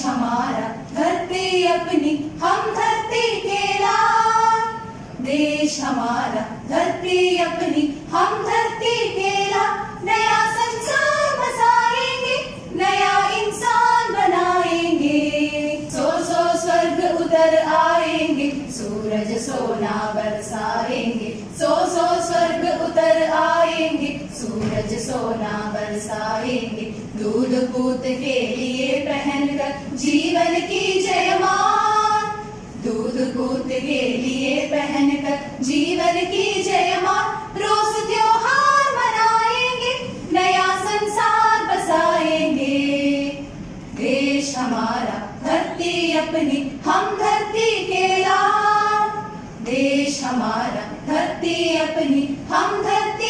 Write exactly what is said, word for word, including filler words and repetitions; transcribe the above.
हमारा धरती अपनी हम धरती के लाल। देश हमारा धरती अपनी हम धरती के लाल। नया संसार बसाएंगे, नया इंसान बनाएंगे। सौ सौ स्वर्ग उतर आएंगे, सूरज सोना बरसाएंगे। सौ सौ स्वर्ग उतर आएंगे, सूरज सोना बरसाएंगे। दूध पूत के लिए पहनकर जीवन की जयमाल। दूध पूत के लिए पहनकर जीवन की जयमाल। रोज त्योहार मनाएंगे, नया संसार बसाएंगे। देश हमारा धरती अपनी हम धरती के लाल। देश हमारा धरती अपनी हम धरती